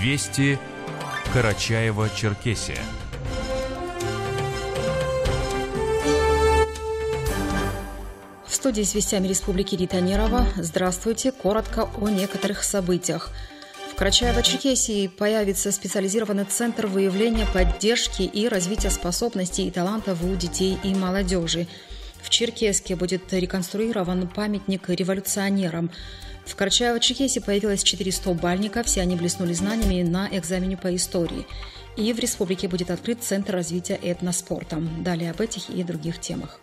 Вести Карачаево-Черкесия. В студии с вестями Республики Рита Нерова. Здравствуйте. Коротко о некоторых событиях. В Карачаево-Черкесии появится специализированный центр выявления, поддержки и развития способностей и талантов у детей и молодежи. В Черкесске будет реконструирован памятник революционерам. В Карачаево-Черкесии появилось 4 100-бальника, все они блеснули знаниями на экзамене по истории. И в республике будет открыт Центр развития этноспорта. Далее об этих и других темах.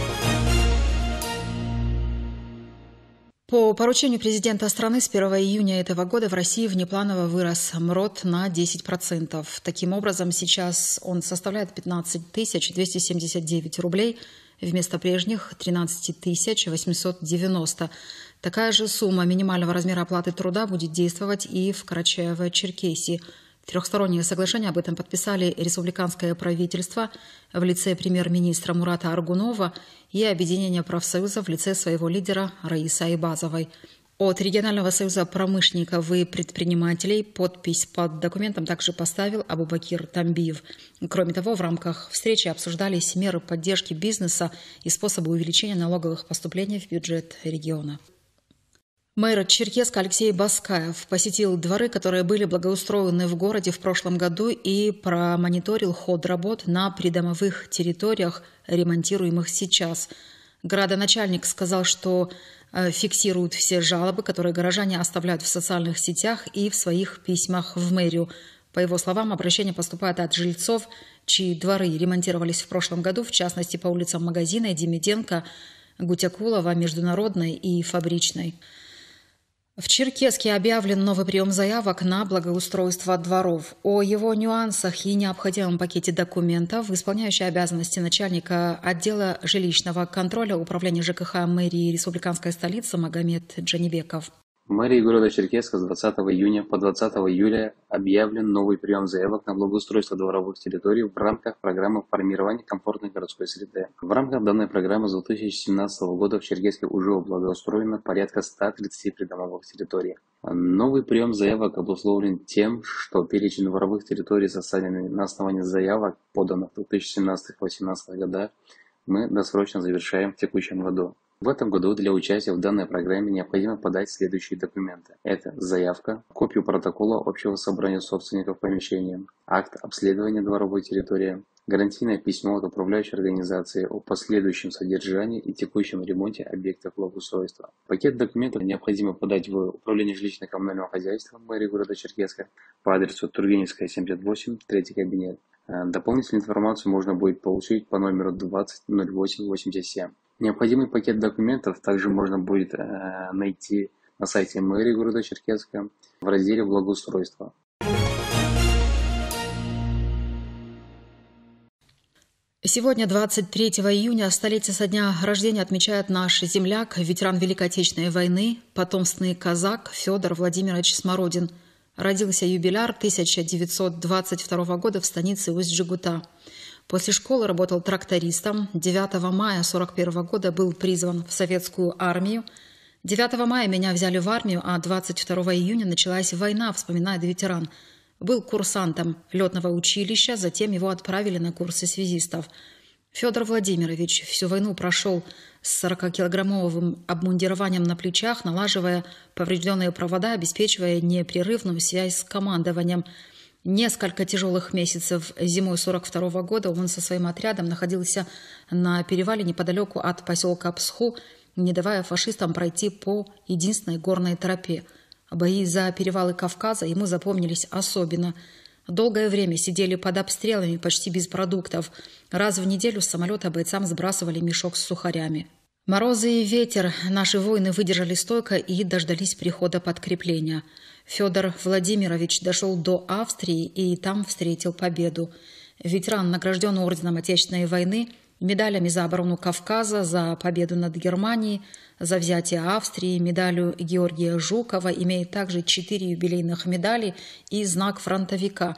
По поручению президента страны с 1 июня этого года в России внепланово вырос МРОТ на 10%. Таким образом, сейчас он составляет 15 279 рублей вместо прежних 13 890. Такая же сумма минимального размера оплаты труда будет действовать и в Карачаево-Черкесии. Трехстороннее соглашение об этом подписали республиканское правительство в лице премьер-министра Мурата Аргунова и объединение профсоюзов в лице своего лидера Раисы Айбазовой. От регионального союза промышленников и предпринимателей подпись под документом также поставил Абубакир Тамбиев. Кроме того, в рамках встречи обсуждались меры поддержки бизнеса и способы увеличения налоговых поступлений в бюджет региона. Мэр Черкесска Алексей Баскаев посетил дворы, которые были благоустроены в городе в прошлом году, и промониторил ход работ на придомовых территориях, ремонтируемых сейчас. Градоначальник сказал, что фиксируют все жалобы, которые горожане оставляют в социальных сетях и в своих письмах в мэрию. По его словам, обращения поступают от жильцов, чьи дворы ремонтировались в прошлом году, в частности по улицам Магазина, Демиденко, Гутякулова, Международной и Фабричной. В Черкесске объявлен новый прием заявок на благоустройство дворов. О его нюансах и необходимом пакете документов исполняющий обязанности начальника отдела жилищного контроля Управления ЖКХ мэрии Республиканской столицы Магомед Джанибеков. В мэрии города Черкесска с 20 июня по 20 июля объявлен новый прием заявок на благоустройство дворовых территорий в рамках программы формирования комфортной городской среды. В рамках данной программы с 2017 года в Черкеске уже благоустроено порядка 130 придомовых территорий. Новый прием заявок обусловлен тем, что перечень дворовых территорий, составленный на основании заявок, поданных в 2017-2018 годах, мы досрочно завершаем в текущем году. В этом году для участия в данной программе необходимо подать следующие документы. Это заявка, копию протокола общего собрания собственников помещения, акт обследования дворовой территории, гарантийное письмо от управляющей организации о последующем содержании и текущем ремонте объектов благоустройства. Пакет документов необходимо подать в Управление жилищно-коммунального хозяйства мэрии города Черкесска по адресу Тургеневская, 78, 3 кабинет. Дополнительную информацию можно будет получить по номеру 200887. Необходимый пакет документов также можно будет найти на сайте мэрии города Черкесска в разделе «Благоустройство». Сегодня, 23 июня, столетие со дня рождения отмечает наш земляк, ветеран Великой Отечественной войны, потомственный казак Федор Владимирович Смородин. Родился юбиляр 1922 года в станице Усть-Джегута. После школы работал трактористом. 9 мая 1941 года был призван в советскую армию. 9 мая меня взяли в армию, а 22 июня началась война, вспоминает ветеран. Был курсантом летного училища, затем его отправили на курсы связистов. Федор Владимирович всю войну прошел с 40-килограммовым обмундированием на плечах, налаживая поврежденные провода, обеспечивая непрерывную связь с командованием. Несколько тяжелых месяцев зимой 1942 года он со своим отрядом находился на перевале неподалеку от поселка Псху, не давая фашистам пройти по единственной горной тропе. Бои за перевалы Кавказа ему запомнились особенно. Долгое время сидели под обстрелами почти без продуктов. Раз в неделю с самолета бойцам сбрасывали мешок с сухарями. Морозы и ветер наши воины выдержали стойко и дождались прихода подкрепления. Федор Владимирович дошел до Австрии и там встретил победу. Ветеран награжден орденом Отечественной войны, медалями за оборону Кавказа, за победу над Германией, за взятие Австрии, медалью Георгия Жукова, имеет также 4 юбилейных медали и знак фронтовика.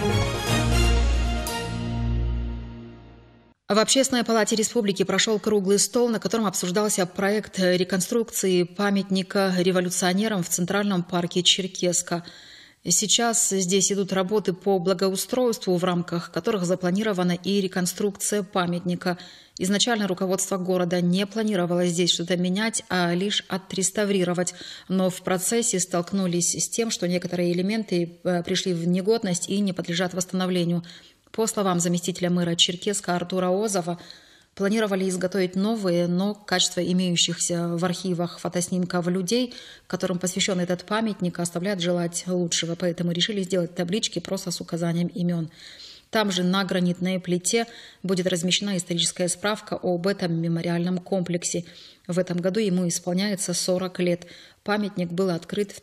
В Общественной палате республики прошел круглый стол, на котором обсуждался проект реконструкции памятника революционерам в Центральном парке Черкесска. Сейчас здесь идут работы по благоустройству, в рамках которых запланирована и реконструкция памятника. Изначально руководство города не планировало здесь что-то менять, а лишь отреставрировать. Но в процессе столкнулись с тем, что некоторые элементы пришли в негодность и не подлежат восстановлению. По словам заместителя мэра Черкесска Артура Озова, планировали изготовить новые, но качество имеющихся в архивах фотоснимков людей, которым посвящен этот памятник, оставляет желать лучшего. Поэтому решили сделать таблички просто с указанием имен. Там же на гранитной плите будет размещена историческая справка об этом мемориальном комплексе. В этом году ему исполняется 40 лет. Памятник был открыт в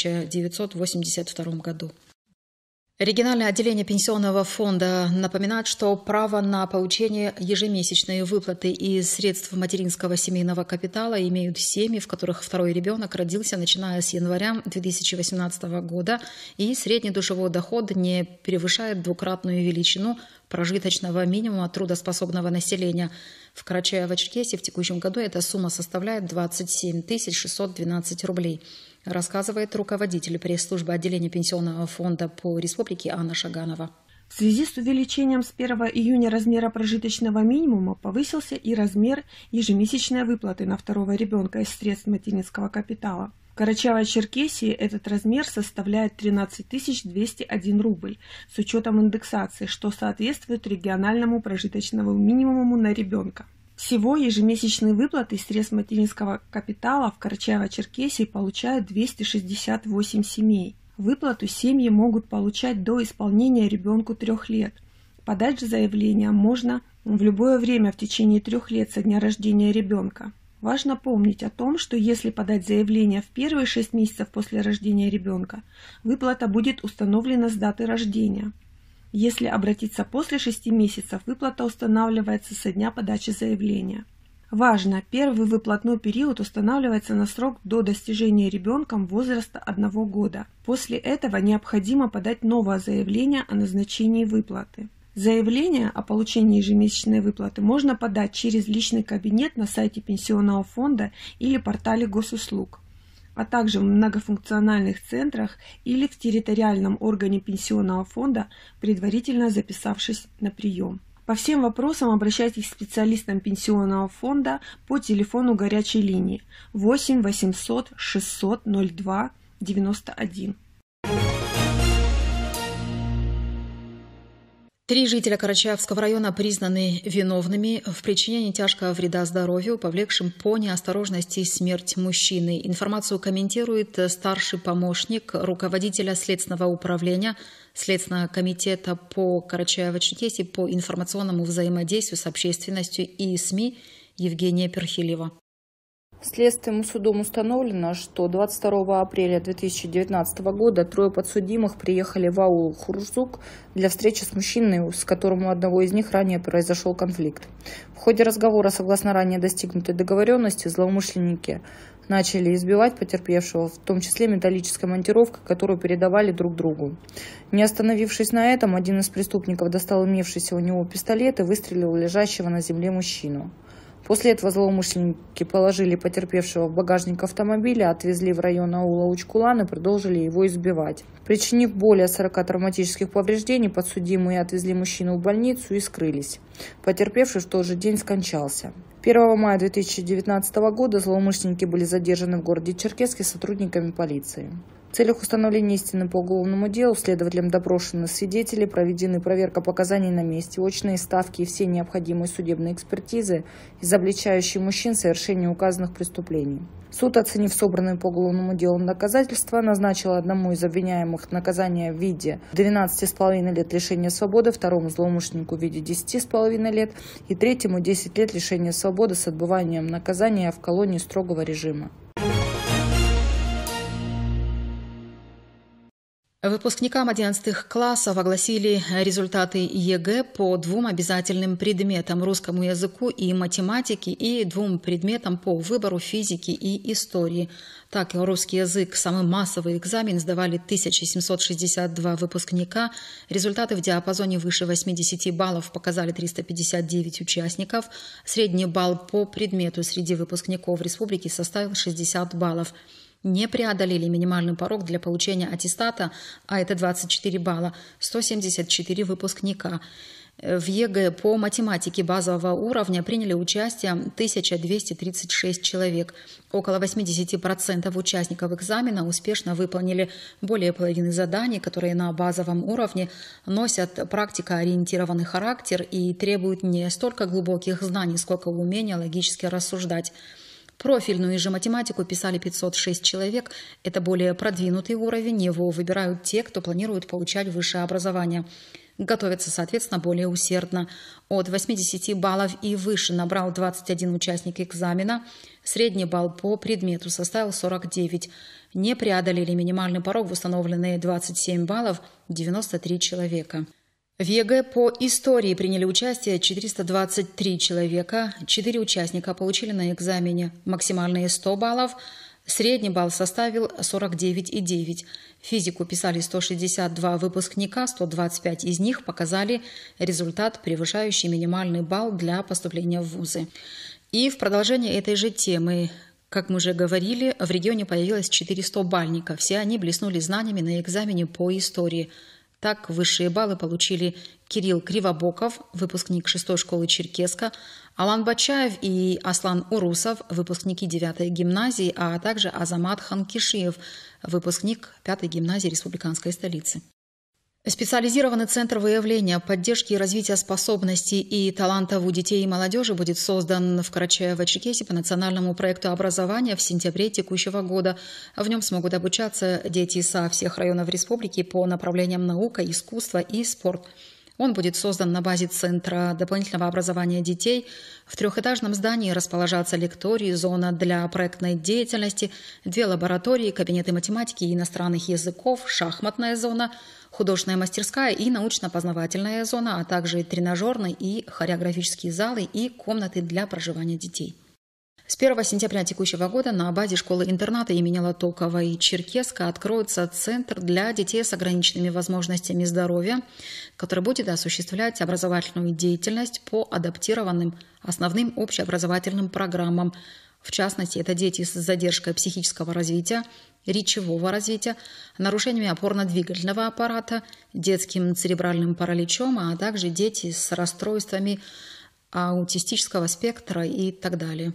1982 году. Региональное отделение Пенсионного фонда напоминает, что право на получение ежемесячной выплаты из средств материнского семейного капитала имеют семьи, в которых второй ребенок родился начиная с января 2018 года, и средний душевой доход не превышает двукратную величину прожиточного минимума трудоспособного населения. В Карачаево-Черкесии в текущем году эта сумма составляет 27 612 рублей. Рассказывает руководитель пресс-службы отделения Пенсионного фонда по республике Анна Шаганова. В связи с увеличением с 1 июня размера прожиточного минимума повысился и размер ежемесячной выплаты на второго ребенка из средств материнского капитала. В Карачаево-Черкесии этот размер составляет 13 201 рубль с учетом индексации, что соответствует региональному прожиточному минимуму на ребенка. Всего ежемесячные выплаты из средств материнского капитала в Карачаево-Черкесии получают 268 семей. Выплату семьи могут получать до исполнения ребенку 3 лет. Подать же заявление можно в любое время в течение 3 лет со дня рождения ребенка. Важно помнить о том, что если подать заявление в первые 6 месяцев после рождения ребенка, выплата будет установлена с даты рождения. Если обратиться после 6 месяцев, выплата устанавливается со дня подачи заявления. Важно, первый выплатной период устанавливается на срок до достижения ребенком возраста 1 года. После этого необходимо подать новое заявление о назначении выплаты. Заявление о получении ежемесячной выплаты можно подать через личный кабинет на сайте Пенсионного фонда или портале госуслуг, а также в многофункциональных центрах или в территориальном органе Пенсионного фонда, предварительно записавшись на прием. По всем вопросам обращайтесь к специалистам Пенсионного фонда по телефону горячей линии 8 800 600 02 91. 3 жителя Карачаевского района признаны виновными в причинении тяжкого вреда здоровью, повлекшим по неосторожности смерть мужчины. Информацию комментирует старший помощник руководителя Следственного управления Следственного комитета по Карачаево-Черкесии по информационному взаимодействию с общественностью и СМИ Евгения Перхилева. Следственным судом установлено, что 22 апреля 2019 года 3 подсудимых приехали в аул Хурзук для встречи с мужчиной, с которым у одного из них ранее произошел конфликт. В ходе разговора, согласно ранее достигнутой договоренности, злоумышленники начали избивать потерпевшего, в том числе металлической монтировкой, которую передавали друг другу. Не остановившись на этом, один из преступников достал имевшийся у него пистолет и выстрелил в лежащего на земле мужчину. После этого злоумышленники положили потерпевшего в багажник автомобиля, отвезли в район аула Учкулан и продолжили его избивать. Причинив более 40 травматических повреждений, подсудимые отвезли мужчину в больницу и скрылись. Потерпевший в тот же день скончался. 1 мая 2019 года злоумышленники были задержаны в городе Черкесске сотрудниками полиции. В целях установления истины по уголовному делу следователям допрошены свидетели, проведены проверка показаний на месте, очные ставки и все необходимые судебные экспертизы, изобличающие мужчин в совершении указанных преступлений. Суд, оценив собранные по уголовному делу доказательства, назначил одному из обвиняемых наказание в виде 12,5 лет лишения свободы, второму злоумышленнику в виде 10,5 лет и третьему 10 лет лишения свободы с отбыванием наказания в колонии строгого режима. Выпускникам 11 классов огласили результаты ЕГЭ по 2 обязательным предметам – русскому языку и математике, и 2 предметам по выбору физики и истории. Так, русский язык – самый массовый экзамен сдавали 1762 выпускника. Результаты в диапазоне выше 80 баллов показали 359 участников. Средний балл по предмету среди выпускников республики составил 60 баллов. не преодолели минимальный порог для получения аттестата, а это 24 балла, 174 выпускника. В ЕГЭ по математике базового уровня приняли участие 1236 человек. Около 80% участников экзамена успешно выполнили более половины заданий, которые на базовом уровне носят практикоориентированный характер и требуют не столько глубоких знаний, сколько умения логически рассуждать. Профильную же математику писали 506 человек. Это более продвинутый уровень. Его выбирают те, кто планирует получать высшее образование. Готовятся, соответственно, более усердно. От 80 баллов и выше набрал 21 участник экзамена. Средний балл по предмету составил 49. Не преодолели минимальный порог в установленные 27 баллов 93 человека. В ЕГЭ по истории приняли участие 423 человека. 4 участника получили на экзамене максимальные 100 баллов. Средний балл составил 49,9. Физику писали 162 выпускника, 125 из них показали результат, превышающий минимальный балл для поступления в вузы. И в продолжение этой же темы, как мы уже говорили, в регионе появилось 400 бальников. Все они блеснули знаниями на экзамене по истории. Так, высшие баллы получили Кирилл Кривобоков, выпускник 6-й школы Черкеска, Алан Бачаев и Аслан Урусов, выпускники 9-й гимназии, а также Азамат Ханкишиев, выпускник 5-й гимназии республиканской столицы. Специализированный центр выявления, поддержки и развития способностей и талантов у детей и молодежи будет создан в Карачаево-Черкесии по национальному проекту образования в сентябре текущего года. В нем смогут обучаться дети со всех районов республики по направлениям наука, искусство и спорт. Он будет создан на базе Центра дополнительного образования детей. В 3-этажном здании расположатся лектории, зона для проектной деятельности, 2 лаборатории, кабинеты математики и иностранных языков, шахматная зона, художественная мастерская и научно-познавательная зона, а также тренажерные и хореографические залы и комнаты для проживания детей. С 1 сентября текущего года на базе школы-интерната имени Латоковой Черкеска откроется центр для детей с ограниченными возможностями здоровья, который будет осуществлять образовательную деятельность по адаптированным основным общеобразовательным программам. В частности, это дети с задержкой психического развития, речевого развития, нарушениями опорно-двигательного аппарата, детским церебральным параличом, а также дети с расстройствами аутистического спектра и так далее.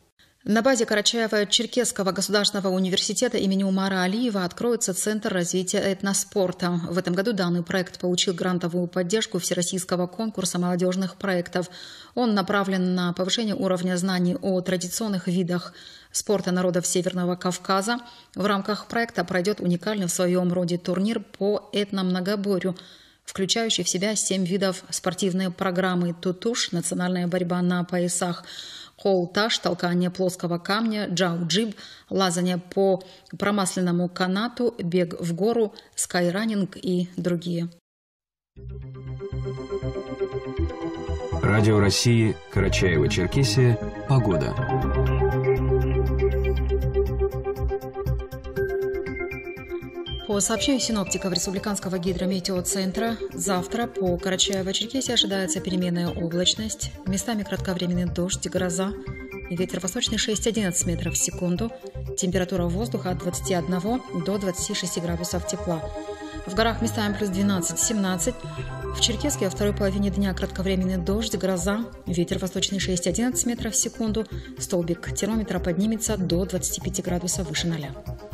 На базе Карачаево-Черкесского государственного университета имени Умара Алиева откроется Центр развития этноспорта. В этом году данный проект получил грантовую поддержку Всероссийского конкурса молодежных проектов. Он направлен на повышение уровня знаний о традиционных видах спорта народов Северного Кавказа. В рамках проекта пройдет уникальный в своем роде турнир по этномногоборью, включающий в себя 7 видов спортивной программы: тутуш, национальная борьба на поясах, холташ, толкание плоского камня, джау-джиб, лазание по промасленному канату, бег в гору, скайранинг и другие. Радио России, Карачаево-Черкесия, погода. По сообщению синоптиков Республиканского гидрометеоцентра, завтра по Карачаево-Черкесии ожидается переменная облачность, местами кратковременный дождь, гроза, ветер восточный 6-11 метров в секунду, температура воздуха от 21 до 26 градусов тепла. В горах местами плюс 12-17, в Черкеске во второй половине дня кратковременный дождь, гроза, ветер восточный 6-11 метров в секунду, столбик термометра поднимется до 25 градусов выше 0.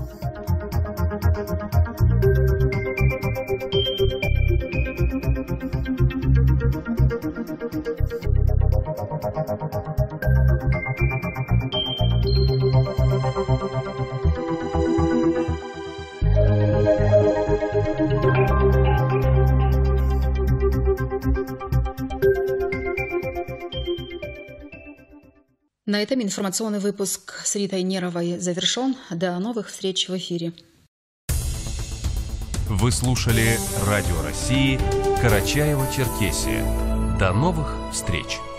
На этом информационный выпуск с Ритой Неровой завершен. До новых встреч в эфире. Вы слушали Радио России, Карачаево-Черкесия. До новых встреч!